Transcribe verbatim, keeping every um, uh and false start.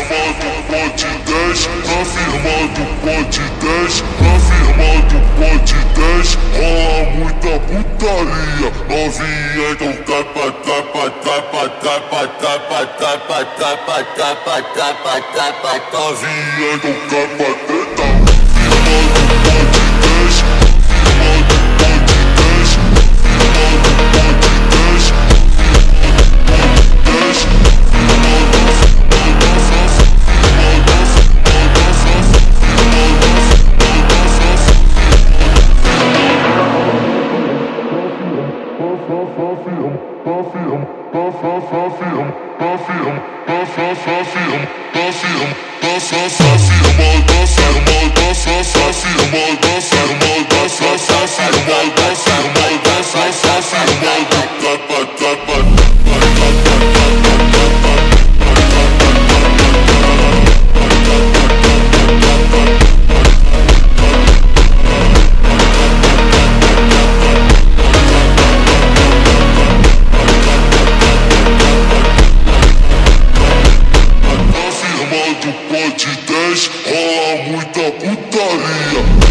pote dez, na firma do pote dez, na firma do pote dez, rola muita putaria. Novinha, então tapa, tapa, tapa, tapa, tapa, tapa, tapa, tapa, tapa, tapa, novinha, então tapa, teta. Firma do pote dez, firma do pote dez, firma do pote dez, dez, firma do pote dez, rola muita putaria.